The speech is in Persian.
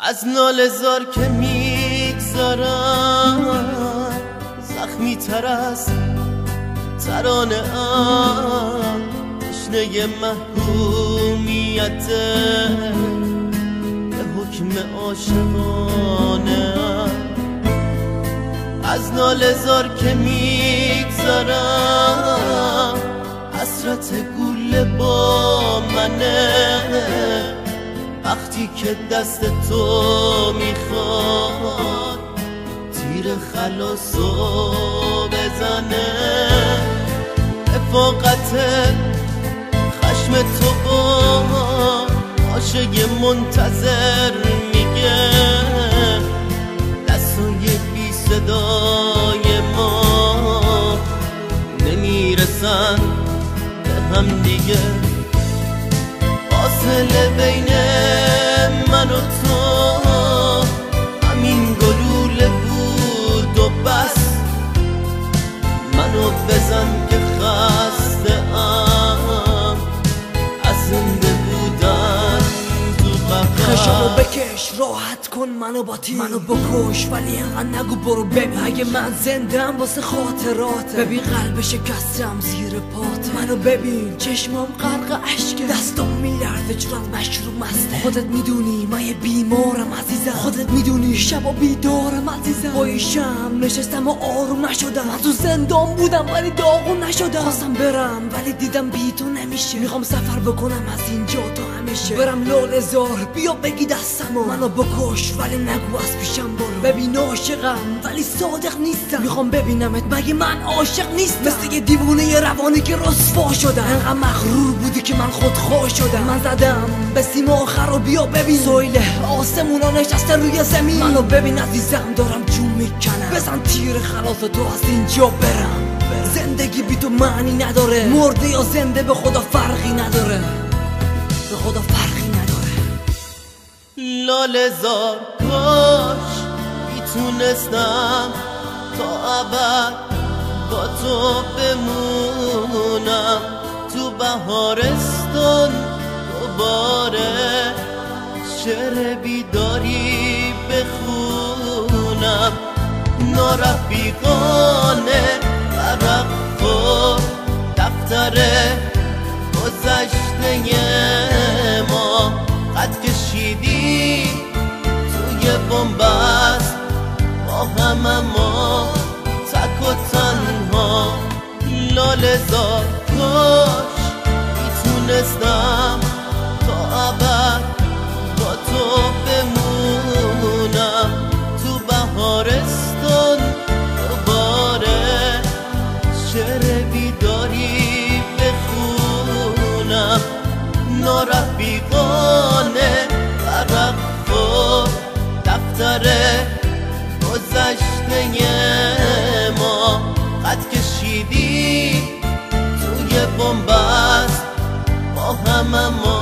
از ناله زار که میگذارم زخمی تر از ترانه ام، تشنه محرومیت به حکم عاشقانه ام. از ناله زار که میگذارم حسرت گوله با منه، وقتی که دست تو میخواد تیر خلاصو بزنه. رفاقت خشم تو با عاشق منتظر میگه دستای بی صدای ما نمیرسن به هم دیگه. فاصله بین من و تو همین گلوله بود و بس. منو بزن که خسته ام از زنده بودن تو قفس. خشمو بکش راحت کن منو با تیر، منو بکش ولی اینقدر نگو برو. ببین اگه من زندم واسه خاطرات، ببین قلب شکستم زیر پات. منو ببین چشمام غرق اشکه، دستام میلرزه چون از مشروب مسته. خودت میدونی من یه بیمارم عزیزم، خودت میدونی شبا بیدارم عزیزم. پایشم نشستم و آروم نشدم، من تو زندان بودم ولی داغون نشدم. خواستم برم ولی دیدم بی تو نمیشه، میخوام سفر بکنم از اینجا تا همیشه. برم لاله زار بیا بگی دستمو، منو بکش ولی نگو از پیشم برو. ببین عاشقم ولی صادق نیستم، میخوام ببینمت مگه من عاشق نیستم. مثل یه دیوونه روانی که رسوا شدم، انقدر مغرور بودی که من خودخواه شدم. من زدم به سیم آخر و بیا ببین سویل آسمونا نشسته روی زمین. منو ببین عزیزم دارم جون میکنم، بزن تیر خلاص تو از اینجا برم. زندگی بی تو معنی نداره، مرده یا زنده به خدا فرقی نداره، به خدا فرقی نداره. لاله زار کاش میتونستم تا ابد با تو بمونم، تو بهارستان دوباره شعر بیداری بخونم. نارفیقانه ورق و دفتر گذشته ما خط کشیدی توی بنبست با هم اما تک و تنها. لاله زار کاش میتونستم تا ابد با تو بمونم، تو بهارستان دوباره شعر بیداری بخونم. نارفیقانه ورق و دفتر گذشته ما خط کشیدی توی بنبست با هم اما